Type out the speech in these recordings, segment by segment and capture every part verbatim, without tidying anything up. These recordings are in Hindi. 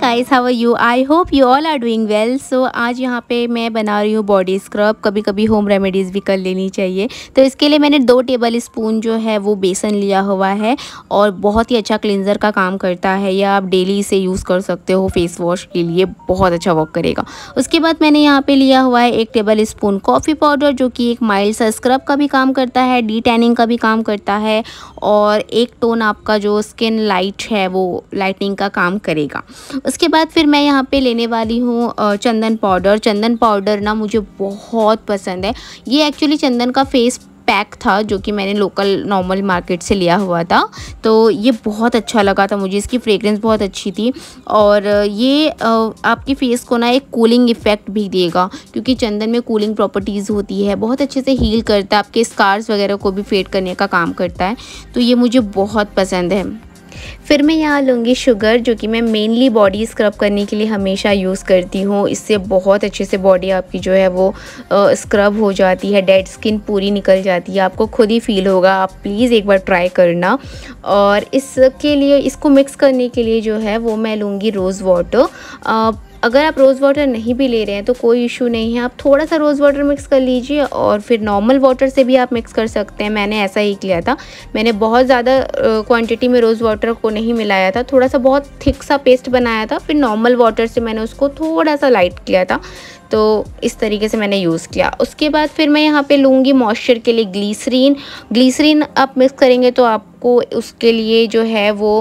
Guys, how are you? I hope you all are doing well. So आज यहाँ पे मैं बना रही हूँ बॉडी स्क्रब। कभी कभी होम रेमेडीज़ भी कर लेनी चाहिए। तो इसके लिए मैंने दो टेबल स्पून जो है वो बेसन लिया हुआ है और बहुत ही अच्छा क्लिनज़र का काम करता है। या आप डेली इसे यूज़ कर सकते हो फेस वॉश के लिए, बहुत अच्छा वर्क करेगा। उसके बाद मैंने यहाँ पे लिया हुआ है एक टेबल स्पून कॉफ़ी पाउडर, जो कि एक माइल्ड सा स्क्रब का भी काम करता है, डी टैनिंग का भी काम करता है और एक टोन आपका जो स्किन लाइट है वो लाइटनिंग का काम करेगा। उसके बाद फिर मैं यहाँ पे लेने वाली हूँ चंदन पाउडर। चंदन पाउडर ना मुझे बहुत पसंद है। ये एक्चुअली चंदन का फेस पैक था जो कि मैंने लोकल नॉर्मल मार्केट से लिया हुआ था। तो ये बहुत अच्छा लगा था मुझे, इसकी फ्रेग्रेंस बहुत अच्छी थी और ये आपकी फ़ेस को ना एक कूलिंग इफ़ेक्ट भी देगा, क्योंकि चंदन में कूलिंग प्रॉपर्टीज़ होती है, बहुत अच्छे से हील करता है, आपके स्कार्स वगैरह को भी फेड करने का काम करता है। तो ये मुझे बहुत पसंद है। फिर मैं यहाँ लूँगी शुगर, जो कि मैं मेनली बॉडी स्क्रब करने के लिए हमेशा यूज़ करती हूँ। इससे बहुत अच्छे से बॉडी आपकी जो है वो स्क्रब हो जाती है, डेड स्किन पूरी निकल जाती है, आपको खुद ही फील होगा। आप प्लीज़ एक बार ट्राई करना। और इसके लिए, इसको मिक्स करने के लिए जो है वो मैं लूँगी रोज़ वाटर। अगर आप रोज़ वाटर नहीं भी ले रहे हैं तो कोई इशू नहीं है, आप थोड़ा सा रोज़ वाटर मिक्स कर लीजिए और फिर नॉर्मल वाटर से भी आप मिक्स कर सकते हैं। मैंने ऐसा ही किया था, मैंने बहुत ज़्यादा क्वांटिटी में रोज़ वाटर को नहीं मिलाया था, थोड़ा सा बहुत थिक सा पेस्ट बनाया था, फिर नॉर्मल वाटर से मैंने उसको थोड़ा सा लाइट किया था। तो इस तरीके से मैंने यूज़ किया। उसके बाद फिर मैं यहाँ पे लूँगी मॉइस्चर के लिए ग्लिसरीन। ग्लिसरीन आप मिक्स करेंगे तो आपको उसके लिए जो है वो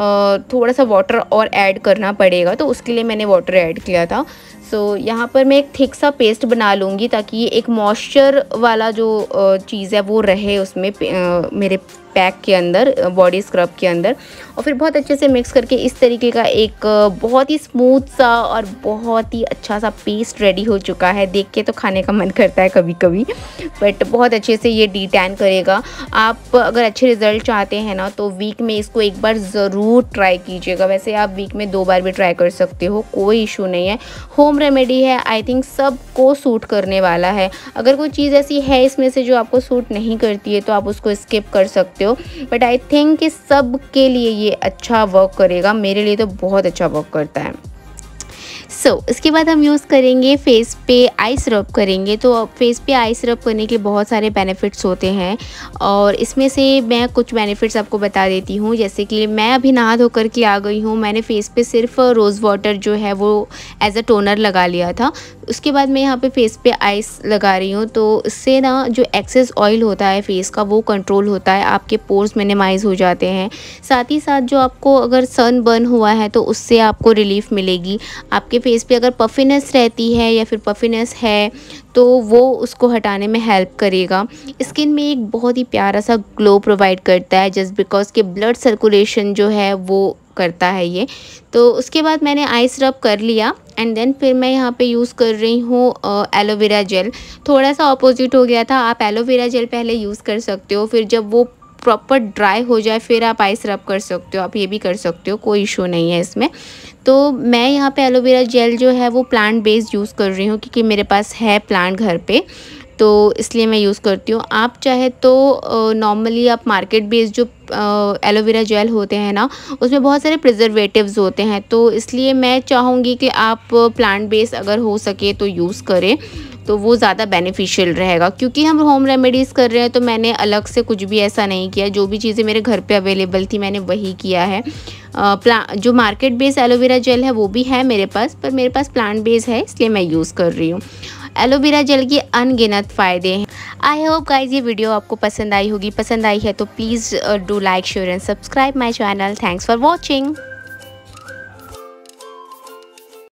थोड़ा सा वाटर और ऐड करना पड़ेगा, तो उसके लिए मैंने वाटर ऐड किया था। सो so, यहाँ पर मैं एक थिक सा पेस्ट बना लूँगी ताकि ये एक मॉइस्चर वाला जो चीज़ है वो रहे उसमें मेरे पैक के अंदर, बॉडी स्क्रब के अंदर। और फिर बहुत अच्छे से मिक्स करके इस तरीके का एक बहुत ही स्मूथ सा और बहुत ही अच्छा सा पेस्ट रेडी हो चुका है। देख के तो खाने का मन करता है कभी कभी, बट बहुत अच्छे से ये डी टैन करेगा। आप अगर अच्छे रिज़ल्ट चाहते हैं ना तो वीक में इसको एक बार ज़रूर ट्राई कीजिएगा। वैसे आप वीक में दो बार भी ट्राई कर सकते हो, कोई इशू नहीं है। होम रेमेडी है, आई थिंक सबको सूट करने वाला है। अगर कोई चीज़ ऐसी है इसमें से जो आपको सूट नहीं करती है तो आप उसको स्किप कर सकते हो, बट आई थिंक कि सब के लिए ये अच्छा वर्क करेगा। मेरे लिए तो बहुत अच्छा वर्क करता है। सो so, इसके बाद हम यूज़ करेंगे फेस पे आइस रब करेंगे। तो फेस पे आइस रब करने के बहुत सारे बेनिफिट्स होते हैं और इसमें से मैं कुछ बेनिफिट्स आपको बता देती हूँ। जैसे कि मैं अभी नहा धो कर के आ गई हूँ, मैंने फेस पे सिर्फ रोज़ वाटर जो है वो एज अ टोनर लगा लिया था। उसके बाद मैं यहाँ पे फेस पे आइस लगा रही हूँ, तो इससे ना जो एक्सेस ऑयल होता है फेस का वो कंट्रोल होता है, आपके पोर्स मिनिमाइज़ हो जाते हैं। साथ ही साथ जो आपको अगर सन बर्न हुआ है तो उससे आपको रिलीफ मिलेगी। आपके फेस पे अगर पफिनेस रहती है या फिर पफिनेस है तो वो उसको हटाने में हेल्प करेगा। स्किन में एक बहुत ही प्यारा सा ग्लो प्रोवाइड करता है, जस्ट बिकॉज के ब्लड सर्कुलेशन जो है वो करता है ये। तो उसके बाद मैंने आइस रब कर लिया एंड देन फिर मैं यहाँ पे यूज़ कर रही हूँ एलोवेरा जेल। थोड़ा सा ऑपोजिट हो गया था, आप एलोवेरा जेल पहले यूज़ कर सकते हो, फिर जब वो प्रॉपर ड्राई हो जाए फिर आप आइस रब कर सकते हो। आप ये भी कर सकते हो, कोई इशू नहीं है इसमें। तो मैं यहाँ पे एलोवेरा जेल जो है वो प्लांट बेस्ड यूज़ कर रही हूँ, क्योंकि मेरे पास है प्लांट घर पे, तो इसलिए मैं यूज़ करती हूँ। आप चाहे तो नॉर्मली आप मार्केट बेस्ड जो एलोवेरा जेल होते हैं ना उसमें बहुत सारे प्रिजर्वेटिव्स होते हैं, तो इसलिए मैं चाहूँगी कि आप प्लांट बेस्ड अगर हो सके तो यूज़ करें, तो वो ज़्यादा बेनिफिशियल रहेगा। क्योंकि हम होम रेमेडीज़ कर रहे हैं तो मैंने अलग से कुछ भी ऐसा नहीं किया, जो भी चीज़ें मेरे घर पे अवेलेबल थी मैंने वही किया है। प्ला जो मार्केट बेस एलोवेरा जेल है वो भी है मेरे पास, पर मेरे पास प्लांट बेस है इसलिए मैं यूज़ कर रही हूँ। एलोवेरा जेल के अनगिनत फ़ायदे हैं। आई होप गाइज ये वीडियो आपको पसंद आई होगी। पसंद आई है तो please do like, share and subscribe my channel. Thanks for watching.